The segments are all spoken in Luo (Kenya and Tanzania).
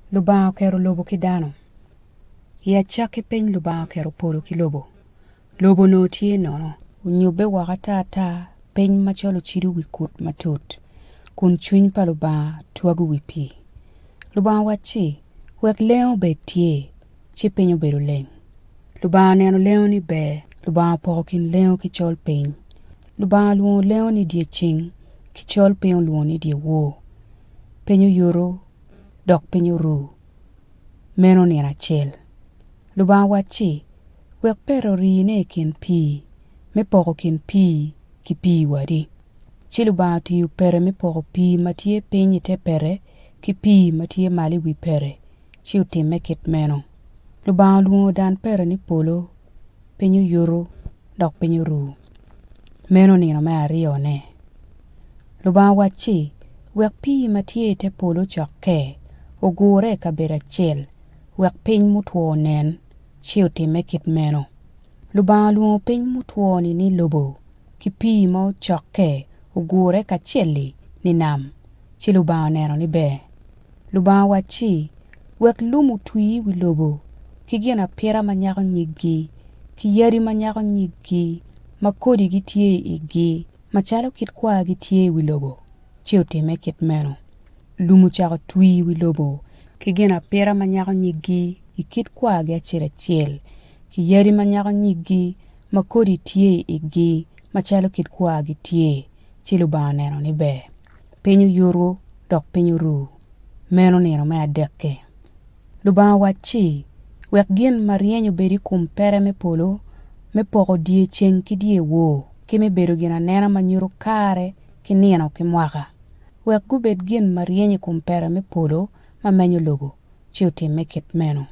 Lubao kero lobo ki dano. Ya chake peny lubao kero polo ki lobo. Lobo no tie nono. Unyube wakata ta peny macholo chiru wikut matut. Kun chuny pa lubao tuagu wipi. Lubao wachi, wek leo be tie, chi penyo beru leng. Lubao neno leo ni be, lubao pokin leo ki chol peny. Lubao luon leo ni die ching, ki chol penyo luon ni die wo. Penyo yoro, dok penyo ru. Meno ni rachel. Lubao wachi, wek pero riine kin pi, me poko kin pi, ki pi wadi. Chi lubao tiyu pere me poko pi matie penyi te pere, ki pi matie mali wi pere, chi utime kit meno. Lubao luon dan pere ni polo, penyo yoro, dok penyo ru. Meno ni na mea rio ne. Lubao wachi, wek pi matie te polo chokke, ogore ka bera chel, wek peny mutuo nen, chi utime kit meno. Lubao luon peny mutuo ni lobo, ki pi mo chokke, ogore ka cheli ni nam, chi lubao neno ni be. Lubao wachi, wek lumu tui wi lobo, ki gina pira manyako nyigi, ki yari manyako nyigi, makodi gitie igi, machalo kit kwa gitie wi lobo, chi utime kit meno. Lumu chako tui wi lobo, ki gina pira manyako nyigi, ikit kwa gi achira chel, ki yari manyako nyigi, makodi tie igi, machalo kit kwa gitie, chi lubao neno ni be. Penyo yoro, dok penyo ru. Meno neno mea deke. Lubao wachi, wek gin marienyo bedi kumpere me polo, me poko die cheng ki die wo, ki me bedo gina nena manyuro kare, ki neno ki mwaka. Wek gubed gin marienyo kumpere me polo, ma menyo lobo, chi utime kit meno.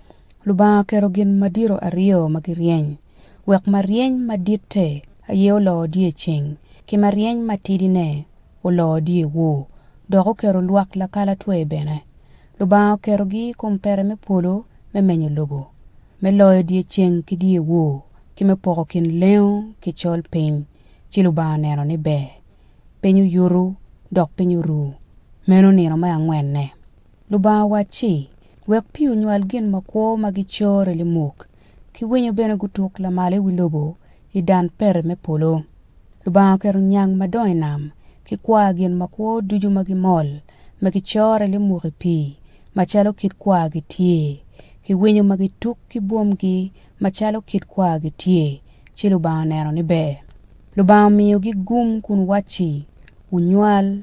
Lubao kero gin madiro ario magirieny, wek marieny madite, aye lo die cheng, ki marieny matidi ne, lo die wo, doko kero luak la kala tuwe bene. Lubao kero gi kumpere me polo, me menyo lobo. Me loyo die cheng ki die wo, ki me poko kin leo ki chol peny, chi lubao neno ni be. Penyo yoro, dok penyo ru. Meno neno maya ngwenne. Lubao wachi, wek piyo nyual gin makwo magichore li muk, ki wenyo bene gutuk la male wi lobo, i dan pere me polo. Lubao kero nyang madoy nam, ki kwa gin makwo duju magimol, magichore li muk pi, machalo kit kwa gitie, ki wenyo magituk ki buomgi, machalo kit kwa gitie, chi lubao neno ni be. Lubao miyo gi gum kun wachi, unyual,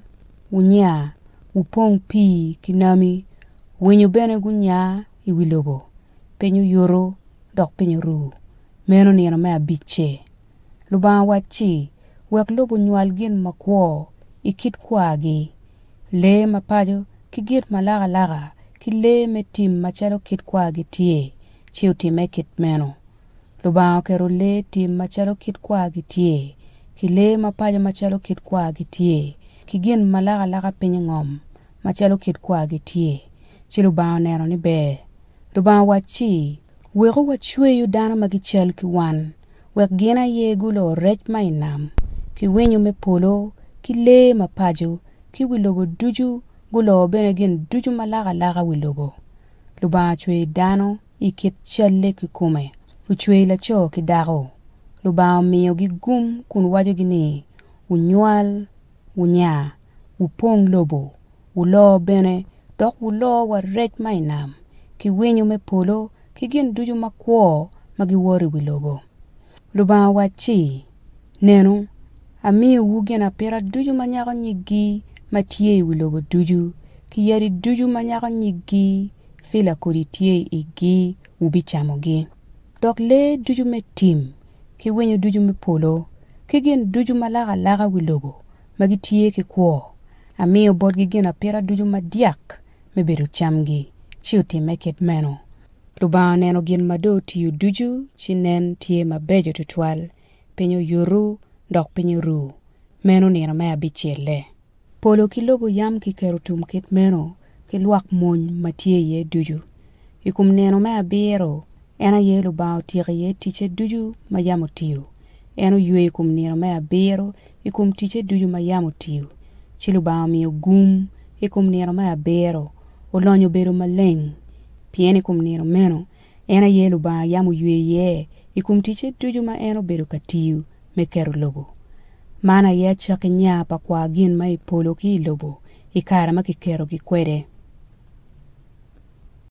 unya, upong pi kinami, wenyo bene gunya iwi lobo. Penyo yoro, dok penyo ru. Meno neno mea biche. Lubao wachi, wek lobo nyual gin makwo, ikit kwa gi. Le mapajo, ki git malaga laga, ki le metim machalo kit kwa gi tie, chi utime kit meno. Lubao kero le tim machalo kit kwa gi tie, ki le mapajo machalo kit kwa gi tie, ki gin malaga laga penye ngom, machalo kit kwa gi tie, chi lubao neno ni be. Lubao wachi, weko wachwe yu dana magichel ki wan, wek gina ye gulo rech ma inam, ki wenyo me polo, ki le mapajo, ki wilobo duju, gulo bene gin duju malaga laga wilobo. Lubao chwe dano, ikit chelle ki kume, uchwe la cho ki dago. Lubao miyo gi gum kun wajo gini, unyual, unya, upong lobo, ulo bene, dok ulo wa rech ma inam, ki wenyo me polo, ki gin duju makwo, magiwori wilobo. Lubao wachi, neno, amiyo wugena pera duju manyako nyigi, matie wilobo duju, ki yari duju manyako nyigi, fila kodi tie igi, ubichamo gi. Dok le duju me tim, ki wenyo duju me polo, ki gin duju malaga laga wilobo, magitie ki kwo. Amiyo bod gi gina pera duju madiak, me beru chamgi, chi utime kit meno. Lubao neno gin mado tiyu duju, chi nen tie mabejo tutwal, penyo yoro, dok penyo ru. Meno neno maya bichele. Polo ki lobo yam ki kerutum kit meno, ki luak mony matie ye duju. Ikum neno maya biro, ena ye lubao tiri ye tiche duju mayamu tiyu. Eno yue ikum neno maya biro, ikum tiche duju mayamu tiyu. Chi lubao miyo gum, ikum neno maya biro, olonyo bedo maleng, pieni kum nino meno, ena yelo ba yamu yue ye, ikum tiche tuju ma eno bedo katiu, me kero lobo. Mana ye chake nya pa kwa gin ma ipolo ki lobo, ikara ma kikero ki kwede.